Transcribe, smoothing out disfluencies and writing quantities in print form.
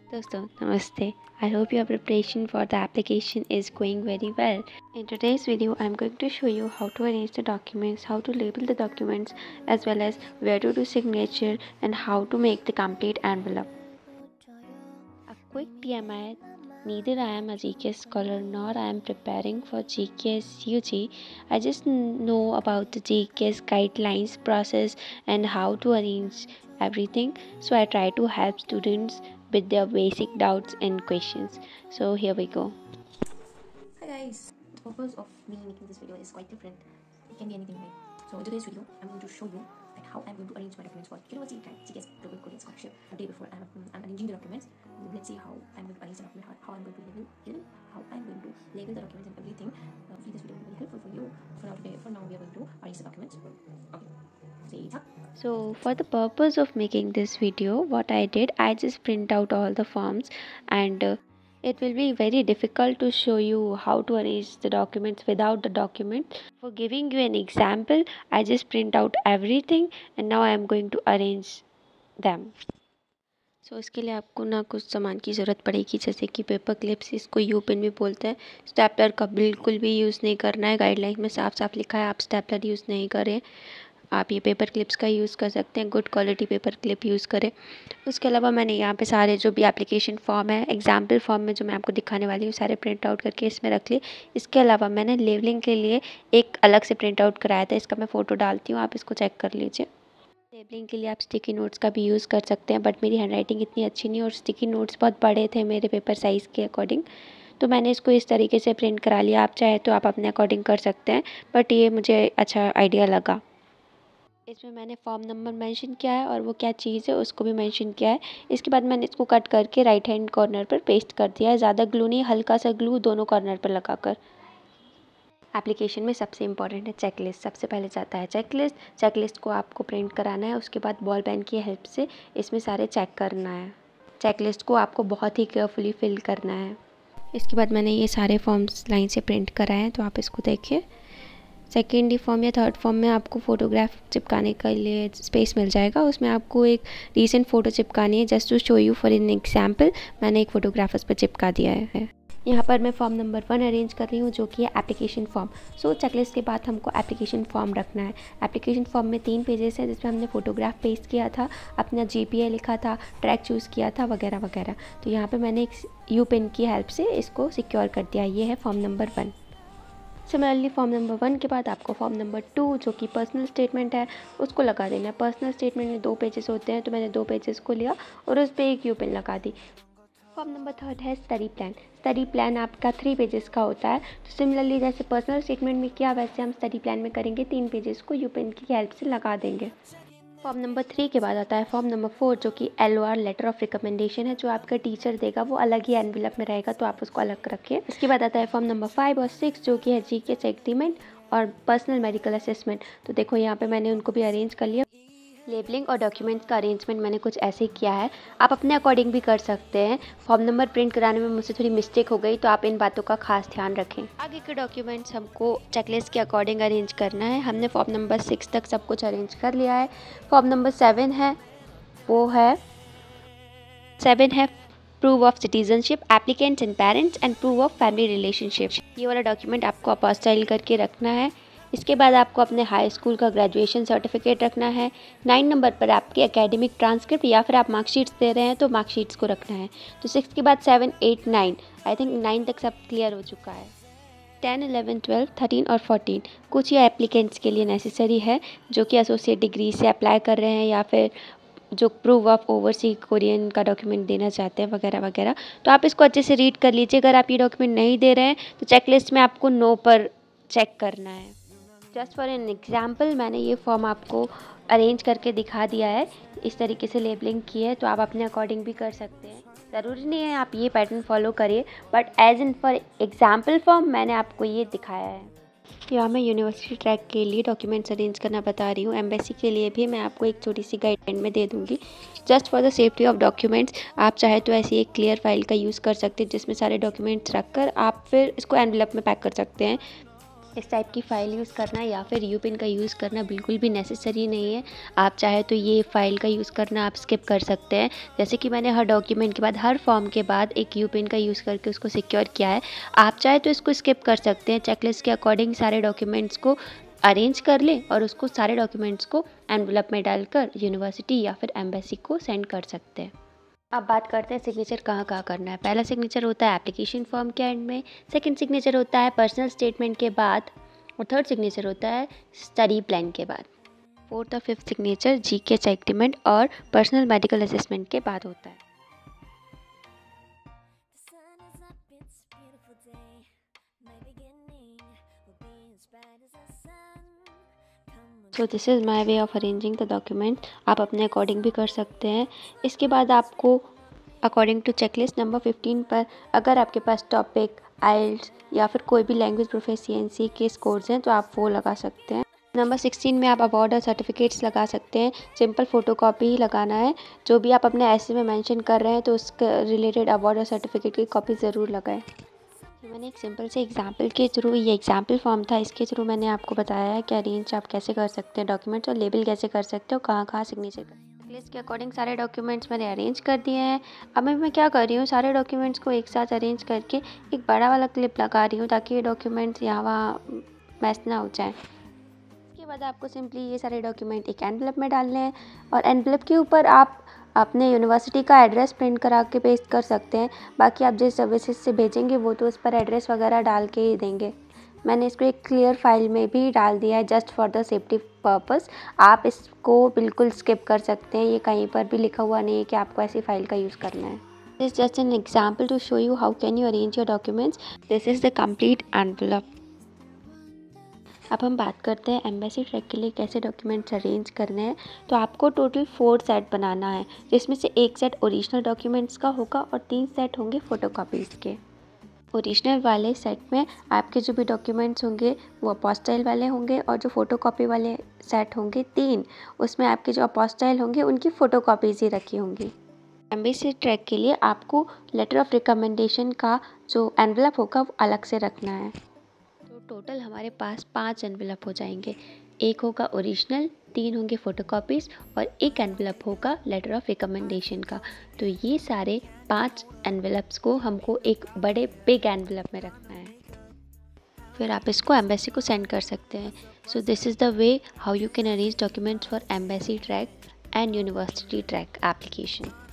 दोस्तों नमस्ते. I hope your preparation for the application is going very well. In today's video, I'm going to show you how to arrange the documents, how to label the documents, as well as where to do signature and how to make the complete envelope. A quick TMI, neither I am a GKS scholar nor I am preparing for GKS UG. I just know about the GKS guidelines, process and how to arrange everything. So I try to help students with their basic doubts and questions. So here we go. Hi guys, the purpose of me making this video is quite different. It can be anything, right? So in today's video, I'm going to show you like how I'm going to arrange my documents for University GKS Global Korean Scholarship. The day before I'm arranging the documents. Let's see how I'm going to arrange the document, how I'm going to label the documents and everything. Hopefully this video will be very helpful for you. For now we are going to arrange the documents. Okay. So for the purpose of making this video, what I did, I just print out all the forms, and it will be very difficult to show you how to arrange the documents without the document. For giving you an example, I just print out everything and now I am going to arrange them. सो इसके लिए आपको ना कुछ सामान की ज़रूरत पड़ेगी, जैसे कि पेपर क्लिप्स, इसको यू पेन भी बोलते हैं. स्टेपलर का बिल्कुल भी यूज़ नहीं करना है. गाइडलाइन में साफ साफ लिखा है आप स्टेपलर यूज़ नहीं करें. आप ये पेपर क्लिप्स का यूज़ कर सकते हैं, good quality paper clip use करें. उसके अलावा मैंने यहाँ पे सारे जो भी एप्लीकेशन फॉर्म है, एग्जाम्पल फॉर्म में जो मैं आपको दिखाने वाली हूँ, सारे प्रिंट आउट करके इसमें रख लिए. इसके अलावा मैंने लेवलिंग के लिए एक अलग से प्रिंट आउट कराया था, इसका मैं फ़ोटो डालती हूँ, आप इसको चेक कर लीजिए. लेबलिंग के लिए आप स्टिकी नोट्स का भी यूज़ कर सकते हैं, बट मेरी हैंडराइटिंग इतनी अच्छी नहीं और स्टिकी नोट्स बहुत बड़े थे मेरे पेपर साइज़ के अकॉर्डिंग, तो मैंने इसको इस तरीके से प्रिंट करा लिया. आप चाहे तो आप अपने अकॉर्डिंग कर सकते हैं, बट ये मुझे अच्छा आइडिया लगा. इसमें मैंने फॉर्म नंबर मेंशन किया है और वो क्या चीज़ है उसको भी मेंशन किया है. इसके बाद मैंने इसको कट करके राइट हैंड कॉर्नर पर पेस्ट कर दिया है. ज़्यादा ग्लू नहीं, हल्का सा ग्लू दोनों कॉर्नर पर लगाकर. एप्लीकेशन में सबसे इम्पॉर्टेंट है चेकलिस्ट. सबसे पहले जाता है चेकलिस्ट. चेकलिस्ट को आपको प्रिंट कराना है, उसके बाद बॉल पेन की हेल्प से इसमें सारे चेक करना है. चेकलिस्ट को आपको बहुत ही केयरफुली फिल करना है. इसके बाद मैंने ये सारे फॉर्म्स लाइन से प्रिंट कराए हैं, तो आप इसको देखिए. सेकेंड फॉर्म या थर्ड फॉर्म में आपको फ़ोटोग्राफ चिपकाने के लिए स्पेस मिल जाएगा. उसमें आपको एक रीसेंट फ़ोटो चिपकानी है. Just to show you for an example, मैंने एक फ़ोटोग्राफ उस पर चिपका दिया है. यहाँ पर मैं फॉर्म नंबर 1 अरेंज कर रही हूँ, जो कि है एप्लीकेशन फॉर्म. सो चेकलिस्ट के बाद हमको एप्लीकेशन फॉर्म रखना है. एप्लीकेशन फॉर्म में 3 पेजेस है, जिसमें हमने फ़ोटोग्राफ पेस्ट किया था, अपना GPA लिखा था, ट्रैक चूज़ किया था, वगैरह वगैरह. तो यहाँ पे मैंने एक यू पेन की हेल्प से इसको सिक्योर कर दिया. ये है form number 1. Similarly form number 1 के बाद आपको फॉर्म नंबर 2, जो कि पर्सनल स्टेटमेंट है, उसको लगा देना है. पर्सनल स्टेटमेंट में 2 पेजेस होते हैं, तो मैंने 2 पेजेस को लिया और उस पर एक यू पेन लगा दी. फॉर्म नंबर 3 है स्टडी प्लान. स्टडी प्लान आपका 3 पेजेस का होता है. तो सिमिलरली जैसे पर्सनल स्टेटमेंट में किया, वैसे हम स्टडी प्लान में करेंगे. 3 पेजेस को यू पेन की हेल्प से लगा देंगे. फॉर्म नंबर 3 के बाद आता है फॉर्म नंबर 4, जो कि LOR लेटर ऑफ रिकमेंडेशन है, जो आपका टीचर देगा. वो अलग ही एनवेलप में रहेगा, तो आप उसको अलग रखिए. इसके बाद आता है फॉर्म नंबर 5 और 6, जो कि है GKS एग्रीमेंट और पर्सनल मेडिकल असेसमेंट. तो देखो यहाँ पे मैंने उनको भी अरेंज कर लिया. लेबलिंग और डॉक्यूमेंट्स का अरेंजमेंट मैंने कुछ ऐसे ही किया है, आप अपने अकॉर्डिंग भी कर सकते हैं. फॉर्म नंबर प्रिंट कराने में मुझसे थोड़ी मिस्टेक हो गई, तो आप इन बातों का खास ध्यान रखें. आगे के डॉक्यूमेंट्स हमको चेकलिस्ट के अकॉर्डिंग अरेंज करना है. हमने फॉर्म नंबर 6 तक सब कुछ अरेंज कर लिया है. फॉर्म नंबर 7 है, वो है 7 है proof of citizenship, applicants and parents and proof of family relationship. ये वाला डॉक्यूमेंट आपको अपोस्टाइल करके रखना है. इसके बाद आपको अपने हाई स्कूल का ग्रेजुएशन सर्टिफिकेट रखना है. 9 नंबर पर आपकी एकेडमिक ट्रांसक्रिप्ट या फिर आप मार्कशीट्स दे रहे हैं तो मार्कशीट्स को रखना है. तो 6 के बाद 7, 8, 9, आई थिंक 9 तक सब क्लियर हो चुका है. 10, 11, 12, 13 और 14 कुछ ये एप्लीकेंट्स के लिए नेसेसरी है, जो कि एसोसिएट डिग्री से अप्लाई कर रहे हैं या फिर जो प्रूव ऑफ ओवरसी कोरियन का डॉक्यूमेंट देना चाहते हैं, वगैरह वगैरह. तो आप इसको अच्छे से रीड कर लीजिए. अगर आप ये डॉक्यूमेंट नहीं दे रहे हैं तो चेकलिस्ट में आपको नो पर चेक करना है. जस्ट फॉर एन एग्जाम्पल मैंने ये फॉर्म आपको अरेंज करके दिखा दिया है. इस तरीके से लेबलिंग की है, तो आप अपने अकॉर्डिंग भी कर सकते हैं. ज़रूरी नहीं है आप ये पैटर्न फॉलो करिए, but as in for example form मैंने आपको ये दिखाया है. यहाँ मैं यूनिवर्सिटी ट्रैक के लिए डॉक्यूमेंट्स अरेंज करना बता रही हूँ. एम्बेसी के लिए भी मैं आपको एक छोटी सी गाइडलाइन में दे दूँगी. Just for the safety of documents आप चाहे तो ऐसी एक क्लियर फाइल का यूज़ कर सकते हैं, जिसमें सारे डॉक्यूमेंट्स रख कर आप फिर इसको एनवेलप में पैक कर सकते हैं. इस टाइप की फ़ाइल यूज़ करना या फिर यूपिन का यूज़ करना बिल्कुल भी नेसेसरी नहीं है। आप चाहे तो ये फ़ाइल का यूज़ करना आप स्किप कर सकते हैं। जैसे कि मैंने हर डॉक्यूमेंट के बाद, हर फॉर्म के बाद एक यूपिन का यूज़ करके उसको सिक्योर किया है। आप चाहे तो इसको स्किप कर सकते हैं। चेकलिस्ट के अकॉर्डिंग सारे डॉक्यूमेंट्स को अरेंज कर लें और उसको सारे डॉक्यूमेंट्स को एनवलप में डालकर यूनिवर्सिटी या फिर एम्बेसी को सेंड कर सकते हैं। अब बात करते हैं सिग्नेचर कहाँ कहाँ करना है। पहला सिग्नेचर होता है एप्लीकेशन फॉर्म के एंड में, सेकंड सिग्नेचर होता है पर्सनल स्टेटमेंट के बाद, और थर्ड सिग्नेचर होता है स्टडी प्लान के बाद। फोर्थ और फिफ्थ सिग्नेचर जीके सेगमेंट और पर्सनल मेडिकल असेसमेंट के बाद होता है। So this is my way of arranging the document. आप अपने अकॉर्डिंग भी कर सकते हैं। इसके बाद आपको अकॉर्डिंग टू चेकलिस्ट नंबर 15 पर अगर आपके पास टॉपिक, आइल्स या फिर कोई भी लैंग्वेज प्रोफिशिएंसी के स्कोर्स हैं तो आप वो लगा सकते हैं। नंबर 16 में आप अवार्ड और सर्टिफिकेट्स लगा सकते हैं। सिंपल फ़ोटोकॉपी ही लगाना है। जो भी आप अपने ऐसे में मेंशन कर रहे हैं तो उसके रिलेटेड अवार्ड और सर्टिफिकेट की कॉपी ज़रूर लगाएं। मैंने एक सिंपल से एग्जाम्पल के थ्रू, ये एग्जाम्पल फॉर्म था, इसके थ्रू मैंने आपको बताया है कि अरेंज आप कैसे कर सकते हैं डॉक्यूमेंट्स और लेबल कैसे कर सकते हो, कहाँ कहाँ सिग्नेचर कर। लिस्ट के अकॉर्डिंग सारे डॉक्यूमेंट्स मैंने अरेंज कर दिए हैं। अब मैं क्या कर रही हूँ, सारे डॉक्यूमेंट्स को एक साथ अरेंज करके एक बड़ा वाला क्लिप लगा रही हूँ ताकि ये डॉक्यूमेंट्स यहाँ वहाँ मैच ना हो जाए। इसके बाद आपको सिंपली ये सारे डॉक्यूमेंट एक एनवलप में डालने हैं और एनवलप के ऊपर आप अपने यूनिवर्सिटी का एड्रेस प्रिंट करा के पेस्ट कर सकते हैं। बाकी आप जिस सर्विसेज से भेजेंगे वो तो उस पर एड्रेस वगैरह डाल के ही देंगे। मैंने इसको एक क्लियर फाइल में भी डाल दिया है just for the safety purpose. आप इसको बिल्कुल स्किप कर सकते हैं, ये कहीं पर भी लिखा हुआ नहीं है कि आपको ऐसी फाइल का यूज़ करना है। This is just an example to show you how can you arrange your documents. This is the complete envelope. अब हम बात करते हैं एम्बेसी ट्रैक के लिए कैसे डॉक्यूमेंट्स अरेंज करने हैं। तो आपको टोटल 4 सेट बनाना है, जिसमें से एक सेट ओरिजिनल डॉक्यूमेंट्स का होगा और 3 सेट होंगे फ़ोटोकॉपीज़ के। ओरिजिनल वाले सेट में आपके जो भी डॉक्यूमेंट्स होंगे वो अपोस्टाइल वाले होंगे और जो फ़ोटोकॉपी वाले सेट होंगे 3, उसमें आपके जो अपोस्टाइल होंगे उनकी फ़ोटोकॉपीज़ ही रखी होंगी। एम्बेसी ट्रैक के लिए आपको लेटर ऑफ रिकमेंडेशन का जो एनवलप होगा वो अलग से रखना है। तो टोटल हमारे पास 5 एनवलप हो जाएंगे। एक होगा ओरिजिनल, 3 होंगे फ़ोटोकॉपीज़ और एक एनवलप होगा लेटर ऑफ रिकमेंडेशन का। तो ये सारे 5 एनवलप्स को हमको एक बड़े बिग एनवलप में रखना है, फिर आप इसको एम्बेसी को सेंड कर सकते हैं। So this is the way how you can arrange documents for embassy track and university track application.